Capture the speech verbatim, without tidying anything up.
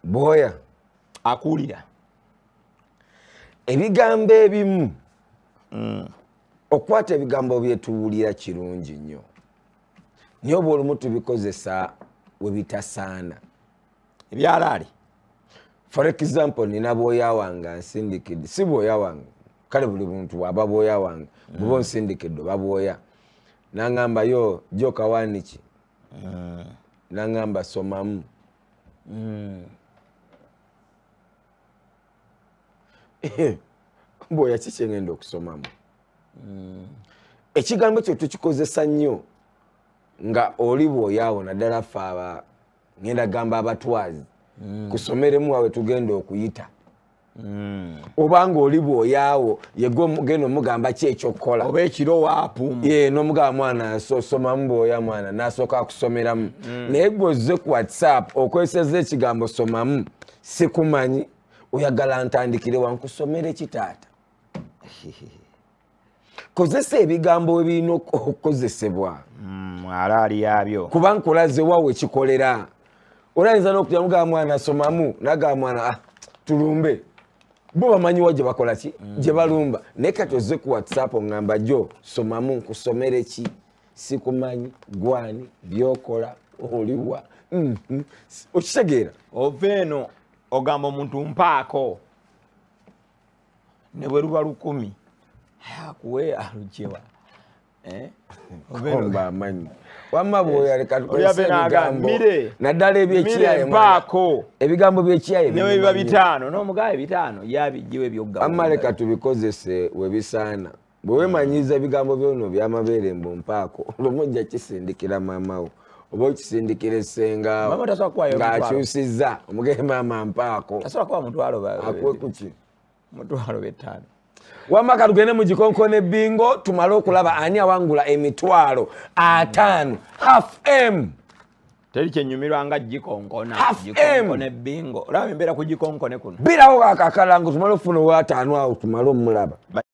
boya akulira ebigambo ebimu mm. okwata ebigambo byetuwulira kirungi nnyo niyo bw'olumu tubikozesa we bitasaana ebyalaali for example nina bwoya wange nsindikidde si bwoya wange kale buli muntu waba bwoya wange mm. bubo nsindikidde oba bwoya nangamba yo joka waniki mm. nangamba somamu mm. bwoya kiki ngenda okusomamu mm. ekigambo kyo tukikozesa nnyo nga oli bwoyaawo naddala ffe aba ngenda gamba abatwazi mm. kusomeremu wawe tugenda okuyita mm. obanga oli bwoyaawo yego genda omugamba ki ekyokukola oba ekiro waapumu ye n'omugamba mwana somamu bwoya mwana n'asooka akusomeramu mm. naye gwe ozze ku whatsapp okweseza ekigambo somamu sikumanyi oyagala ntandikire wankusomere kitaata kozesa ebigambo we birina okukozesebwa alaali yabyo kuba nkulaze wawe kikolera olayinza n'okutya mugamba mwana somamu nagamba mwana ah, tulumbe bo bamanyiwa gye bakola ki gye balumba naye kati ozze ku whatsapp ngamba jo somamu nkusomere ki sikumanyi gwani byokola oliwa mm -hmm. okitegeera ova eno ogamba omuntu mpaako ne bwe luba lukumi akuwe alujewa eh omba amanyi wamma bwoya leka tukozese ebigambo naddala ebyekiyaye mpaako ebigambo byekiyaye ne biba bitaano n'omugaye bitaano yabijiwe byogga amma leka tubikozese we bisaana bwe weemanyiza ebigambo byono byamabeere mbu mpaako olwomujja kisindikira maamawo oba okisindikira essenga ng'akyusizza omugere maama mpaako akwe kuki mutwalo betaano wamaka tugende mu gikonkone bingo tumale okulaba ani awangula emitwalo ataano half m teri kyenyumirwa nga gikonkona gikonkone bingo olaba embeera ku gikonkone kuno birawo kakakalango tumale ofuna owataano awo tumale omulaba